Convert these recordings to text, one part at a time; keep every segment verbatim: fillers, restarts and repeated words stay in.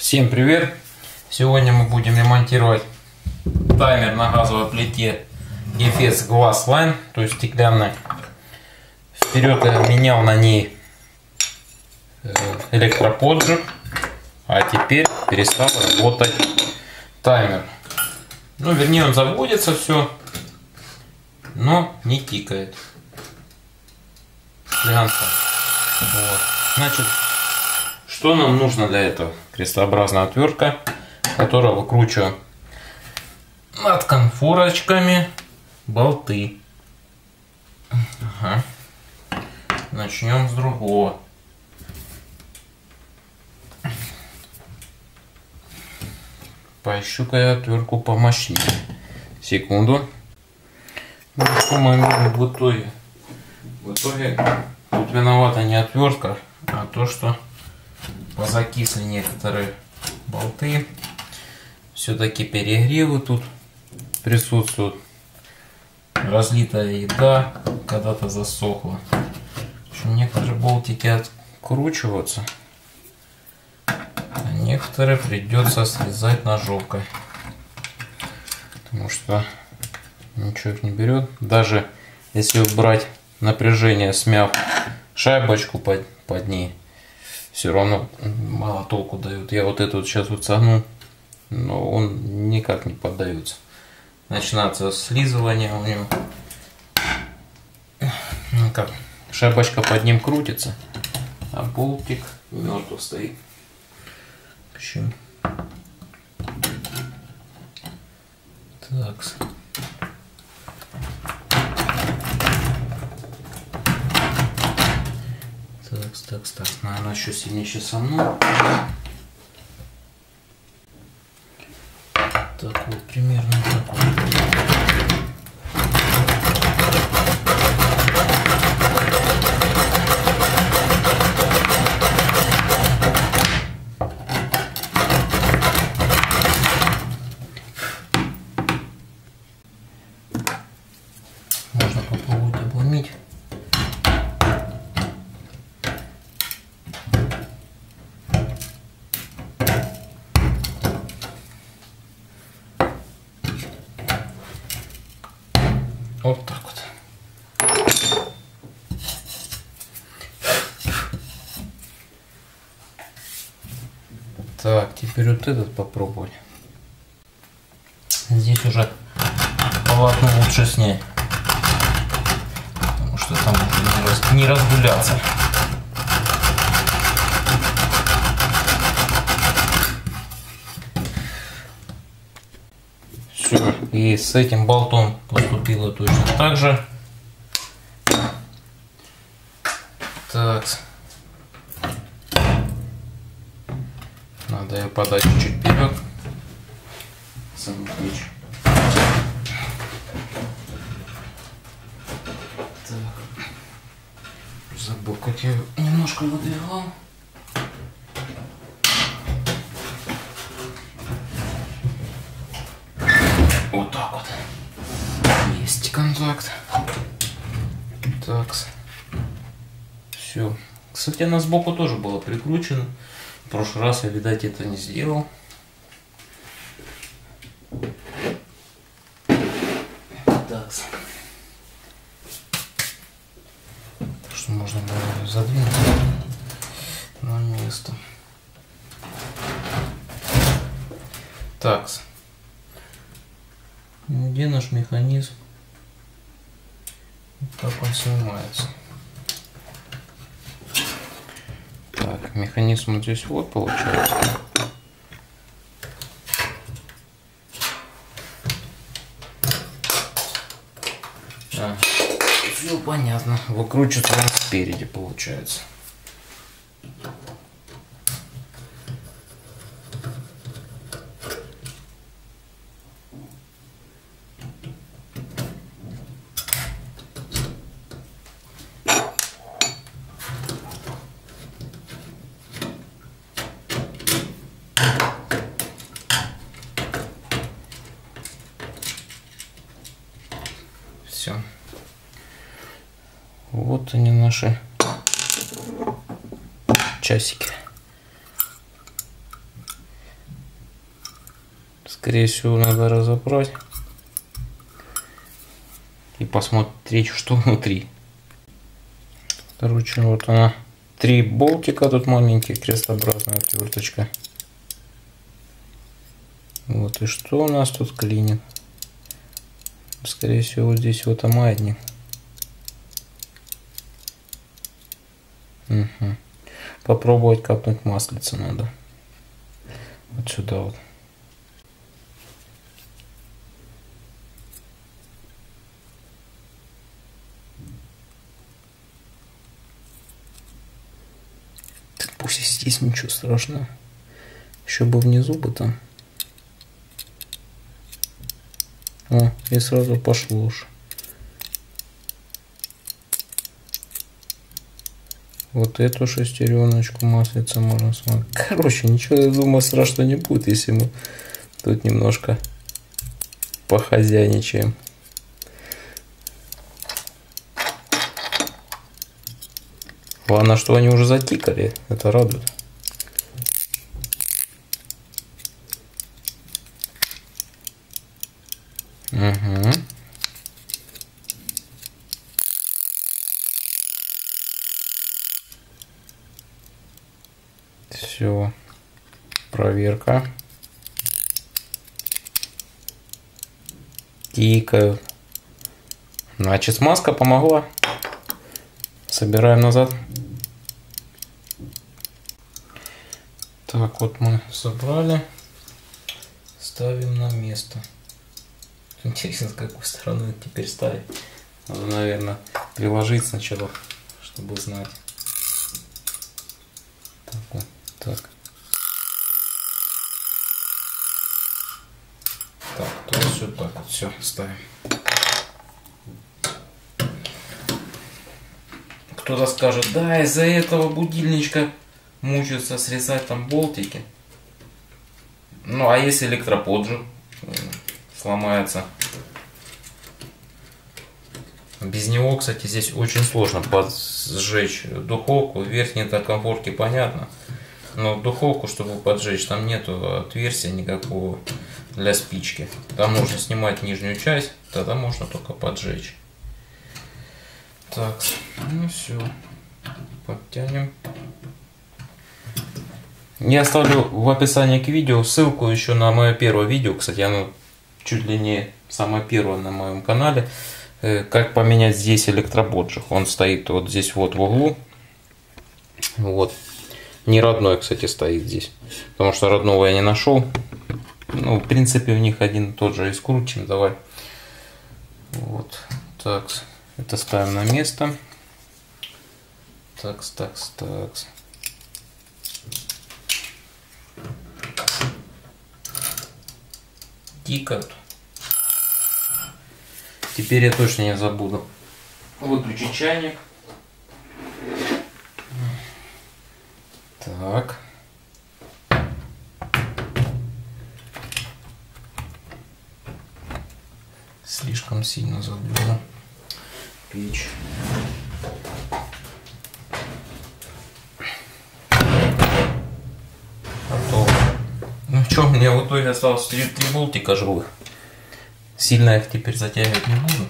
Всем привет! Сегодня мы будем ремонтировать таймер на газовой плите Gefes Glass Line, то есть стеклянной. Вперед я менял на ней электроподжиг, а теперь перестал работать таймер. Ну, вернее, он заводится все, но не тикает. Вот. Значит, что нам нужно для этого? Крестообразная отвертка, которая выкручиваю над конфорочками болты. Ага. Начнем с другого. Поищу-ка я отвертку помощнее. Секунду. Ну, что мы имеем в итоге? В итоге тут виновата не отвертка, а то, что позакисли некоторые болты. Все-таки перегревы тут присутствуют. Разлитая еда когда-то засохла. В общем, некоторые болтики откручиваются, а некоторые придется срезать ножовкой, потому что ничего их не берет. Даже если убрать напряжение, смяв шайбочку под, под ней, все равно мало толку дают. Я вот эту вот сейчас вот согну, но он никак не поддается. Начинается слизывание у него. Ну как, шайбочка под ним крутится, а болтик мертв стоит. В общем, так. Так, так, так, наверное, еще сильнее сейчас со мной. Так вот, примерно так вот. Можно попробовать обломить. Вот так вот. Так, теперь вот этот попробовать. Здесь уже полотно лучше снять, потому что там уже не, раз, не разгуляться. Все, и с этим болтом поступило точно так же. Так, надо ее подать чуть-чуть вперед. Саму печь. Так, забыл, как я немножко выдвигал. Вот так вот. Есть контакт. Так. Все. Кстати, она сбоку тоже была прикручена. В прошлый раз я, видать, это не сделал. Так. Что можно было ее задвинуть на место. Так. Где наш механизм? Как он снимается? Так, механизм вот здесь вот получается. А, все понятно. Выкручивается он спереди, получается. Все. Вот они, наши часики. Скорее всего, надо разобрать и посмотреть, что внутри. Короче, вот она. Три болтика тут маленькие, крестообразная отверточка. Вот, и что у нас тут клинит? Скорее всего, вот здесь вот маятник. Угу. Попробовать капнуть маслица надо. Вот сюда вот. Пусть здесь ничего страшного. Еще бы внизу бы там. О, и сразу пошло уж. Вот эту шестереночку маслица можно смотреть. Короче, ничего, я думаю, страшно не будет, если мы тут немножко похозяйничаем. Главное, что они уже затикали, это радует. Угу. Все, проверка. Тикают. Значит, смазка помогла. Собираем назад. Так, вот мы собрали. Ставим на место. Интересно, с какой стороны теперь ставить. Надо, наверное, приложить сначала, чтобы знать. Так, вот, так. Так, то есть вот так вот все ставим. Кто-то скажет, да, из-за этого будильничка мучаются срезать там болтики. Ну, а если электроподжиг сломается? Без него, кстати, здесь очень сложно поджечь духовку. В верхней-то комфорке понятно. Но духовку, чтобы поджечь, там нету отверстия никакого для спички. Там нужно снимать нижнюю часть, тогда можно только поджечь. Так, ну все. Подтянем. Я оставлю в описании к видео ссылку еще на мое первое видео. Кстати, оно чуть ли не самое первое на моем канале. Как поменять здесь электроподжиг. Он стоит вот здесь вот в углу. Вот. Не родной, кстати, стоит здесь. Потому что родного я не нашел. Ну, в принципе, у них один и тот же искрутим. Давай. Вот. Так. Это ставим на место. Такс, такс, такс. Тикают. Теперь я точно не забуду выключить чайник. Так. Слишком сильно задвину печь. Готово. Ну что, у меня в итоге осталось три болтика живых. Сильно их теперь затягивать не буду.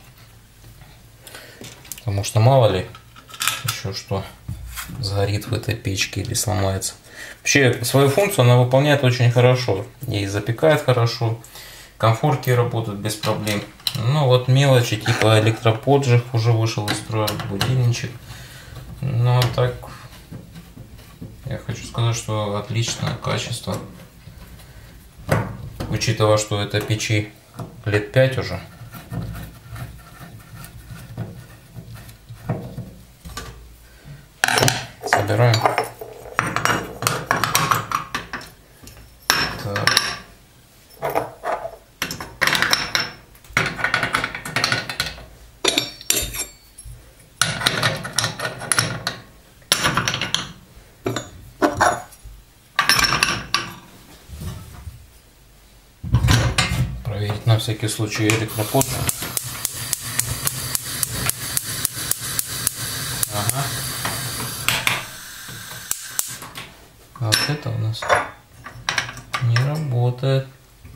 Потому что мало ли еще что сгорит в этой печке или сломается. Вообще свою функцию она выполняет очень хорошо. И запекает хорошо. Комфорки работают без проблем. Ну вот мелочи типа электроподжиг уже вышел из строя, будильничек. Но так я хочу сказать, что отличное качество. Учитывая, что это печи лет пять уже. Собираем. Так. Проверить на всякий случай электроподжиг. Ага. А вот это у нас не работает.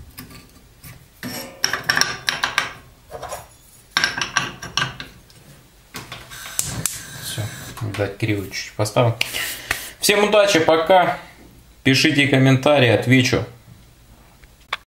Дать криво чуть-чуть поставим. Всем удачи, пока. Пишите комментарии, отвечу.